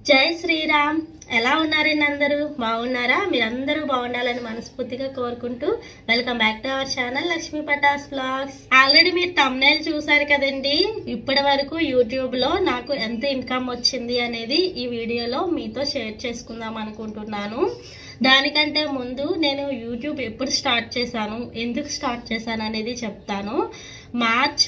జై శ్రీరామ్. ఎలా ఉన్నారండి? అందరూ బాగున్నారా? మీరందరూ బాగుండాలని మనస్ఫూర్తిగా కోరుకుంటూ welcome back to our channel Lakshmi Patas vlogs. Already మీరు థంబ్నైల్ చూసారు కదండి. ఇప్పటి వరకు యూట్యూబ్ లో నాకు ఎంత ఇన్కమ్ వచ్చింది అనేది ఈ వీడియోలో మీతో షేర్ చేసుకుందాం అనుకుంటున్నాను. దానికంటే ముందు నేను యూట్యూబ్ ఎప్పుడు స్టార్ట్ చేశాను, ఎందుకు స్టార్ట్ చేశాను అనేది చెప్తాను. మార్చ్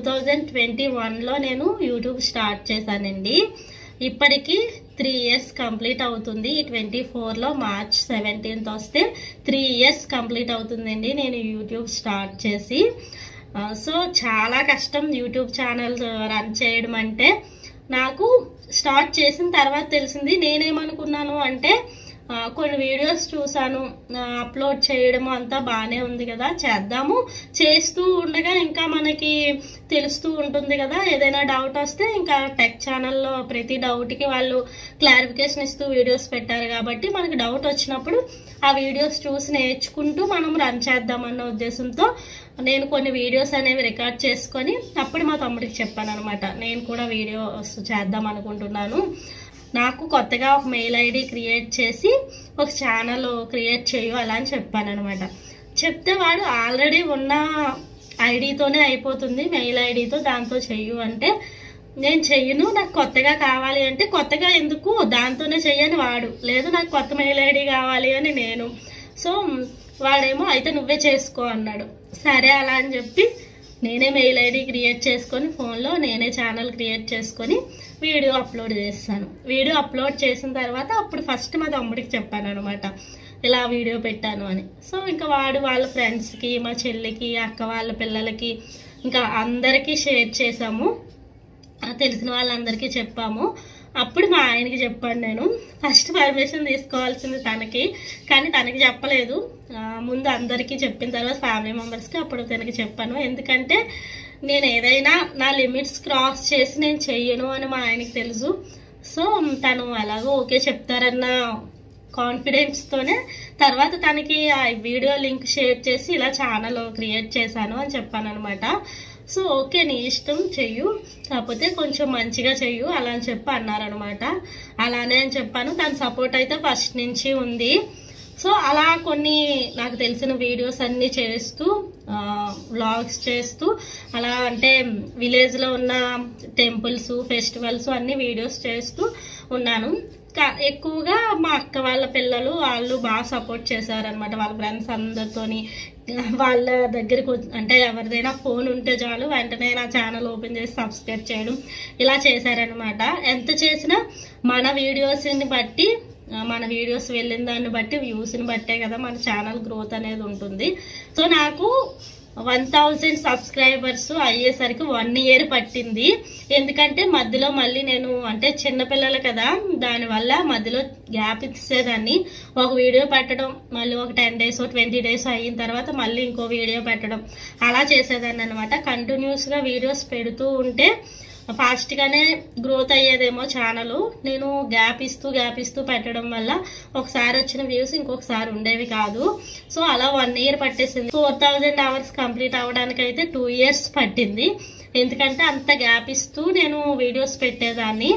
2021లో నేను యూట్యూబ్ స్టార్ట్ చేశానండి. ఇప్పటికి 3 years కంప్లీట్ అవుతుంది. 24లో మార్చ్ 17th వస్తే 3 years కంప్లీట్ అవుతుందండి నేను యూట్యూబ్ స్టార్ట్ చేసి. సో చాలా కష్టం యూట్యూబ్ ఛానల్ రన్ చేయడం అంటే. నాకు స్టార్ట్ చేసిన తర్వాత తెలిసింది. నేనేమనుకున్నాను అంటే కొన్ని వీడియోస్ చూసాను, అప్లోడ్ చేయడము అంతా బాగానే ఉంది కదా, చేద్దాము. చేస్తూ ఉండగా ఇంకా మనకి తెలుస్తూ ఉంటుంది కదా, ఏదైనా డౌట్ వస్తే ఇంకా టెక్ ఛానల్లో ప్రతి డౌట్కి వాళ్ళు క్లారిఫికేషన్ ఇస్తూ వీడియోస్ పెట్టారు కాబట్టి మనకి డౌట్ వచ్చినప్పుడు ఆ వీడియోస్ చూసి నేర్చుకుంటూ మనం రన్ చేద్దామన్న ఉద్దేశంతో నేను కొన్ని వీడియోస్ అనేవి రికార్డ్ చేసుకొని అప్పుడు మా తమ్ముడికి చెప్పాను అనమాట, నేను కూడా వీడియోస్ చేద్దాం అనుకుంటున్నాను, నాకు కొత్తగా ఒక మెయిల్ ఐడి క్రియేట్ చేసి ఒక ఛానల్ క్రియేట్ చేయు అలా అని చెప్పాను అనమాట. చెప్తే వాడు ఆల్రెడీ ఉన్న ఐడితోనే అయిపోతుంది, మెయిల్ ఐడితో, దాంతో చెయ్యు అంటే నేను చెయ్యను, నాకు కొత్తగా కావాలి అంటే కొత్తగా ఎందుకు దాంతోనే చెయ్యని వాడు, లేదు నాకు కొత్త మెయిల్ ఐడి కావాలి అని నేను. సో వాడేమో అయితే నువ్వే చేసుకో అన్నాడు. సరే అలా అని చెప్పి నేనే మెయిల్ ఐడి క్రియేట్ చేసుకొని ఫోన్లో నేనే ఛానల్ క్రియేట్ చేసుకొని వీడియో అప్లోడ్ చేస్తాను. వీడియో అప్లోడ్ చేసిన తర్వాత అప్పుడు ఫస్ట్ మా తమ్ముడికి చెప్పాను అనమాట, ఇలా వీడియో పెట్టాను అని. సో ఇంకా వాడు వాళ్ళ ఫ్రెండ్స్కి, మా చెల్లికి, అక్క వాళ్ళ పిల్లలకి, ఇంకా అందరికీ షేర్ చేసాము, తెలిసిన వాళ్ళందరికీ చెప్పాము. అప్పుడు మా ఆయనకి చెప్పాను. నేను ఫస్ట్ పర్మిషన్ తీసుకోవాల్సింది తనకి, కానీ తనకి చెప్పలేదు. ముందు అందరికీ చెప్పిన తర్వాత ఫ్యామిలీ మెంబర్స్కి అప్పుడు తనకి చెప్పాను. ఎందుకంటే నేను ఏదైనా నా లిమిట్స్ క్రాస్ చేసి నేను చెయ్యను అని మా ఆయనకి తెలుసు. సో తను అలాగో ఓకే చెప్తారన్న కాన్ఫిడెన్స్తోనే తర్వాత తనకి ఆ వీడియో లింక్ షేర్ చేసి ఇలా ఛానల్ క్రియేట్ చేశాను అని చెప్పాను అనమాట. సో ఓకే నీ ఇష్టం చెయ్యు, కాకపోతే కొంచెం మంచిగా చెయ్యు అలా అని చెప్పి అన్నారనమాట. అలానే అని చెప్పాను. తన సపోర్ట్ అయితే ఫస్ట్ నుంచి ఉంది. సో అలా కొన్ని నాకు తెలిసిన వీడియోస్ అన్నీ చేస్తూ, వ్లాగ్స్ చేస్తూ, అలా అంటే విలేజ్లో ఉన్న టెంపుల్స్, ఫెస్టివల్స్ అన్ని వీడియోస్ చేస్తూ ఉన్నాను. ఎక్కువగా మా అక్క వాళ్ళ పిల్లలు వాళ్ళు బాగా సపోర్ట్ చేశారనమాట. వాళ్ళ ఫ్రెండ్స్ అందరితోని వాళ్ళ దగ్గరికి అంటే ఎవరిదైనా ఫోన్ ఉంటే చాలు వెంటనే నా ఛానల్ ఓపెన్ చేసి సబ్స్క్రైబ్ చేయడం ఇలా చేశారనమాట. ఎంత చేసినా మన వీడియోస్ని బట్టి, మన వీడియోస్ వెళ్ళిన దాన్ని బట్టి, వ్యూస్ని బట్టే కదా మన ఛానల్ గ్రోత్ అనేది ఉంటుంది. సో నాకు 1000 సబ్స్క్రైబర్స్ అయ్యేసరికి 1 year పట్టింది. ఎందుకంటే మధ్యలో మళ్ళీ నేను అంటే చిన్నపిల్లలు కదా, దానివల్ల మధ్యలో గ్యాప్ ఇచ్చేదాన్ని. ఒక వీడియో పెట్టడం, మళ్ళీ ఒక 10 days 20 days అయిన తర్వాత మళ్ళీ ఇంకో వీడియో పెట్టడం అలా చేసేదాన్ని అనమాట. కంటిన్యూస్గా వీడియోస్ పెడుతూ ఉంటే ఫాస్ట్గానే గ్రోత్ అయ్యేదేమో ఛానల్. నేను గ్యాప్ ఇస్తూ పెట్టడం వల్ల ఒకసారి వచ్చిన వ్యూస్ ఇంకొకసారి ఉండేవి కాదు. సో అలా 1 year పట్టేసింది. 4000 hours కంప్లీట్ అవ్వడానికి అయితే 2 years పట్టింది. ఎందుకంటే అంత గ్యాప్ ఇస్తూ నేను వీడియోస్ పెట్టేదాన్ని.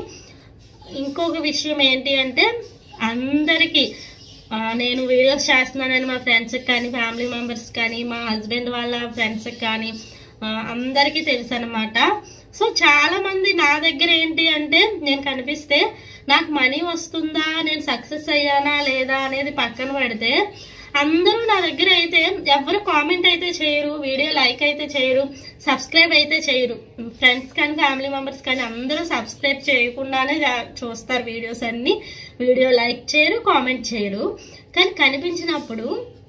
ఇంకొక విషయం ఏంటి అంటే అందరికీ నేను వీడియోస్ చేస్తున్నానని మా ఫ్రెండ్స్కి కానీ, ఫ్యామిలీ మెంబర్స్ కానీ, మా హస్బెండ్ వాళ్ళ ఫ్రెండ్స్కి కానీ అందరికీ తెలుసు అనమాట. సో చాలా మంది నా దగ్గర ఏంటి అంటే నేను కనిపిస్తే నాకు మనీ వస్తుందా, నేను సక్సెస్ అయ్యానా లేదా అనేది పక్కన పెడితే అందరూ నా దగ్గర అయితే ఎవరు కామెంట్ అయితే చేయరు, వీడియో లైక్ అయితే చేయరు, సబ్స్క్రైబ్ అయితే చేయరు. ఫ్రెండ్స్ కానీ ఫ్యామిలీ మెంబర్స్ కానీ అందరూ సబ్స్క్రైబ్ చేయకుండానే చూస్తారు వీడియోస్ అన్ని, వీడియో లైక్ చేయరు, కామెంట్ చేయరు. కానీ కనిపించినప్పుడు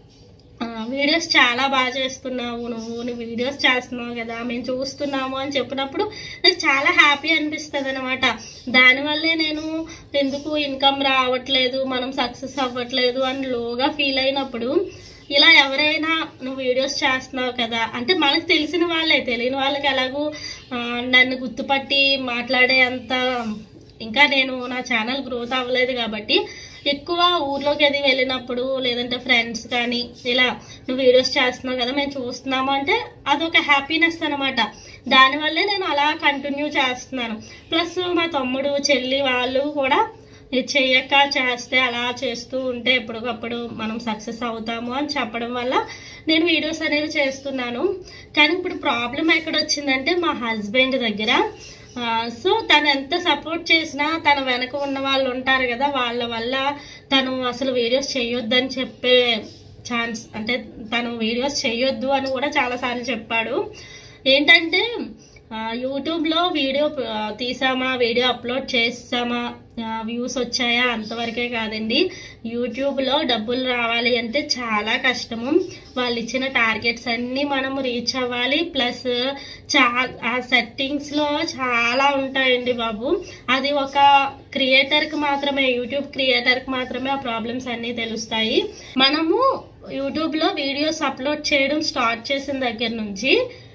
వీడియోస్ చాలా బాగా చేస్తున్నావు, నువ్వు వీడియోస్ చేస్తున్నావు కదా, మేము చూస్తున్నాము అని చెప్పినప్పుడు నాకు చాలా హ్యాపీ అనిపిస్తుంది అనమాట. దానివల్లే నేను ఎందుకు ఇన్కమ్ రావట్లేదు, మనం సక్సెస్ అవ్వట్లేదు అని లోగా ఫీల్ అయినప్పుడు ఇలా ఎవరైనా నువ్వు వీడియోస్ చేస్తున్నావు కదా అంటే మనకు తెలిసిన వాళ్ళే, తెలియని వాళ్ళకి ఎలాగూ నన్ను గుర్తుపట్టి మాట్లాడే అంత ఇంకా నేను నా ఛానల్ గ్రోత్ అవ్వలేదు కాబట్టి ఎక్కువ ఊర్లోకి అది వెళ్ళినప్పుడు లేదంటే ఫ్రెండ్స్ కానీ ఇలా నువ్వు వీడియోస్ చేస్తున్నావు కదా మేము చూస్తున్నాము అంటే అదొక హ్యాపీనెస్ అనమాట. దానివల్లే నేను అలా కంటిన్యూ చేస్తున్నాను. ప్లస్ మా తమ్ముడు చెల్లి వాళ్ళు కూడా ఇది చెయ్యక చేస్తే అలా చేస్తూ ఉంటే ఎప్పటికప్పుడు మనం సక్సెస్ అవుతాము అని చెప్పడం వల్ల నేను వీడియోస్ అనేవి చేస్తున్నాను. కానీ ఇప్పుడు ప్రాబ్లం ఎక్కడ వచ్చిందంటే మా హస్బెండ్ దగ్గర. సో తను ఎంత సపోర్ట్ చేసినా తన వెనక ఉన్న వాళ్ళు ఉంటారు కదా, వాళ్ళ వల్ల తను అసలు వీడియోస్ చేయొద్దని చెప్పే ఛాన్స్, అంటే తను వీడియోస్ చేయొద్దు అని కూడా చాలాసార్లు చెప్పాడు. ఏంటంటే యూట్యూబ్లో వీడియో తీసామా, వీడియో అప్లోడ్ చేసామా, వ్యూస్ వచ్చాయా అంతవరకే కాదండి. యూట్యూబ్లో డబ్బులు రావాలి అంటే చాలా కష్టము. వాళ్ళు ఇచ్చిన టార్గెట్స్ అన్నీ మనము రీచ్ అవ్వాలి. ప్లస్ ఆ సెట్టింగ్స్లో చాలా ఉంటాయండి బాబు. అది ఒక క్రియేటర్కి మాత్రమే, యూట్యూబ్ క్రియేటర్కి మాత్రమే ఆ ప్రాబ్లమ్స్ అన్నీ తెలుస్తాయి. మనము యూట్యూబ్లో వీడియోస్ అప్లోడ్ చేయడం స్టార్ట్ చేసిన దగ్గర నుంచి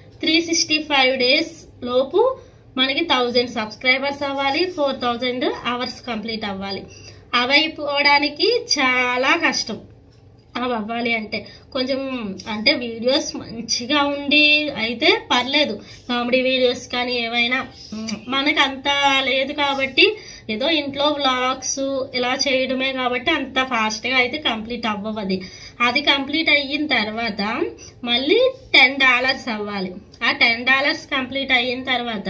365 డేస్ లోపు మనకి 1000 సబ్స్క్రైబర్స్ అవ్వాలి, 4000 అవర్స్ కంప్లీట్ అవ్వాలి. అవి అయిపోవడానికి చాలా కష్టం. అవి అవ్వాలి అంటే కొంచెం, అంటే వీడియోస్ మంచిగా ఉండి అయితే పర్లేదు, కామెడీ వీడియోస్ కానీ ఏవైనా. మనకు అంత లేదు కాబట్టి ఏదో ఇంట్లో వ్లాగ్స్ ఇలా చేయడమే కాబట్టి అంత ఫాస్ట్గా అయితే కంప్లీట్ అవ్వదు. అది కంప్లీట్ అయిన తర్వాత మళ్ళీ $10 అవ్వాలి. ఆ $10 కంప్లీట్ అయిన తర్వాత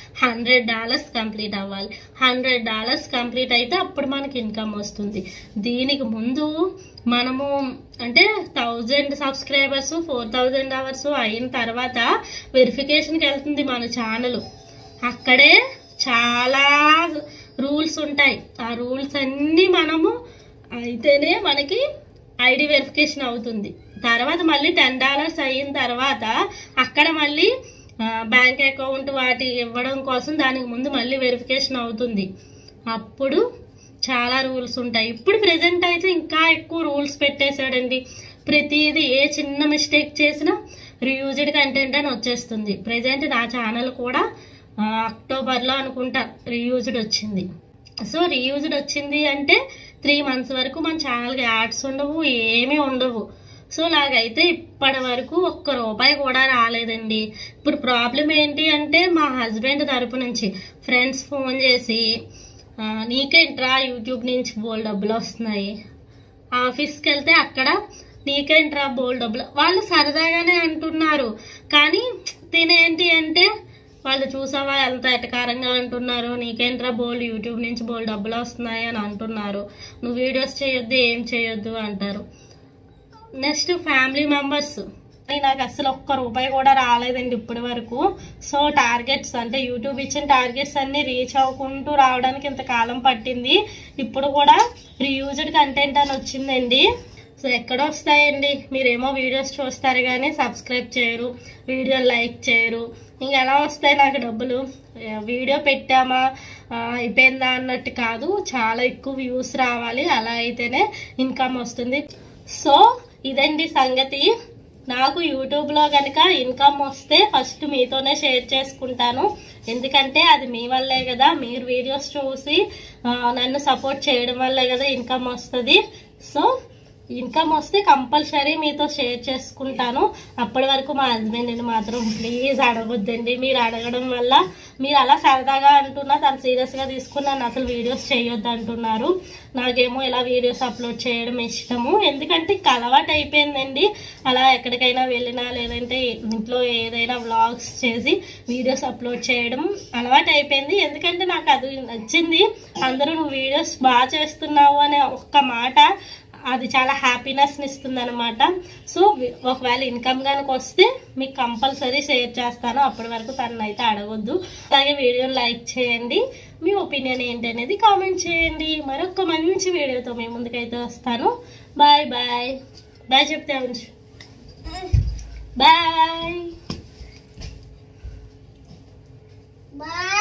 $100 కంప్లీట్ అవ్వాలి. $100 కంప్లీట్ అయితే అప్పుడు మనకి ఇన్కమ్ వస్తుంది. దీనికి ముందు మనము అంటే 1000 సబ్స్క్రైబర్స్ 4000 అవర్స్ అయిన తర్వాత వెరిఫికేషన్కి వెళ్తుంది మన ఛానల్. అక్కడే చాలా రూల్స్ ఉంటాయి. ఆ రూల్స్ అన్నీ మనము అయితేనే మనకి ఐడి వెరిఫికేషన్ అవుతుంది. తర్వాత మళ్ళీ $10 అయిన తర్వాత అక్కడ మళ్ళీ బ్యాంక్ అకౌంట్ వాటి ఇవ్వడం కోసం దానికి ముందు మళ్ళీ వెరిఫికేషన్ అవుతుంది. అప్పుడు చాలా రూల్స్ ఉంటాయి. ఇప్పుడు ప్రెజెంట్ అయితే ఇంకా ఎక్కువ రూల్స్ పెట్టేశాడండి. ప్రతిదీ ఏ చిన్న మిస్టేక్ చేసినా రీయూజ్డ్ కంటెంట్ అని వచ్చేస్తుంది. ప్రెజెంట్ నా ఛానల్ కూడా అక్టోబర్లో అనుకుంటా రీయూజ్డ్ వచ్చింది. సో రీయూజ్డ్ వచ్చింది అంటే 3 months వరకు మన ఛానల్కి యాడ్స్ ఉండవు, ఏమీ ఉండవు. సో నాకైతే ఇప్పటి వరకు ₹1 కూడా రాలేదండి. ఇప్పుడు ప్రాబ్లం ఏంటి అంటే మా హస్బెండ్ తరపు నుంచి ఫ్రెండ్స్ ఫోన్ చేసి నీకేంట్రా యూట్యూబ్ నుంచి బోల్ డబ్బులు వస్తున్నాయి, ఆఫీస్కి వెళ్తే అక్కడ నీకేంట్రా బోల్ డబ్బులు, వాళ్ళు సరదాగానే అంటున్నారు. కానీ తినేంటి అంటే వాళ్ళు చూసావా ఎంత ఎటకారంగా అంటున్నారు, నీకేంట్రా బోల్ యూట్యూబ్ నుంచి బోల్ డబ్బులు వస్తున్నాయి అని అంటున్నారు, నువ్వు వీడియోస్ చేయొద్దు ఏం చేయొద్దు అంటారు. నెక్స్ట్ ఫ్యామిలీ మెంబర్స్, నాకు అసలు ₹1 కూడా రాలేదండి ఇప్పటి వరకు. సో టార్గెట్స్ అంటే యూట్యూబ్ ఇచ్చిన టార్గెట్స్ అన్ని రీచ్ అవ్వకుంటూ రావడానికి ఇంతకాలం పట్టింది. ఇప్పుడు కూడా రీయూజ్డ్ కంటెంట్ అని వచ్చిందండి. సో ఎక్కడ వస్తాయండి, మీరేమో వీడియోస్ చూస్తారు కానీ సబ్స్క్రైబ్ చేయరు, వీడియో లైక్ చేయరు, ఇంకా ఎలా వస్తాయి నాకు డబ్బులు? వీడియో పెట్టామా అయిపోయిందా అన్నట్టు కాదు, చాలా ఎక్కువ వ్యూస్ రావాలి, అలా అయితేనే ఇన్కమ్ వస్తుంది. సో ఇదండి సంగతి. నాకు యూట్యూబ్లో కనుక ఇన్కమ్ వస్తే ఫస్ట్ మీతోనే షేర్ చేసుకుంటాను. ఎందుకంటే అది మీ వల్లే కదా, మీరు వీడియోస్ చూసి నన్ను సపోర్ట్ చేయడం వల్లే కదా ఇన్కమ్ వస్తుంది. సో ఇన్కమ్ వస్తే కంపల్సరీ మీతో షేర్ చేసుకుంటాను. అప్పటి వరకు మా హస్బెండ్ని మాత్రం ప్లీజ్ అడగొద్దండి. మీరు అడగడం వల్ల మీరు అలా సరదాగా అంటున్నా, తను సీరియస్గా తీసుకుని నన్ను అసలు వీడియోస్ చేయొద్దు అంటున్నారు. నాకేమో ఇలా వీడియోస్ అప్లోడ్ చేయడం ఇష్టము, ఎందుకంటే అలవాటు అయిపోయిందండి. అలా ఎక్కడికైనా వెళ్ళినా లేదంటే ఇంట్లో ఏదైనా వ్లాగ్స్ చేసి వీడియోస్ అప్లోడ్ చేయడం అలవాటు అయిపోయింది. ఎందుకంటే నాకు అది నచ్చింది. అందరూ నువ్వు వీడియోస్ బాగా చేస్తున్నావు అనే ఒక్క మాట అది చాలా హ్యాపీనెస్ని ఇస్తుంది అనమాట. సో ఒకవేళ ఇన్కమ్ కనుక వస్తే మీకు కంపల్సరీ షేర్ చేస్తాను. అప్పటి వరకు తనను అయితే అడగొద్దు. అలాగే వీడియోని లైక్ చేయండి, మీ ఒపీనియన్ ఏంటి అనేది కామెంట్ చేయండి. మరొక మంచి వీడియోతో మీ ముందుకైతే వస్తాను. బాయ్ బాయ్ బాయ్ చెప్తే ఉంచు. Bye bye.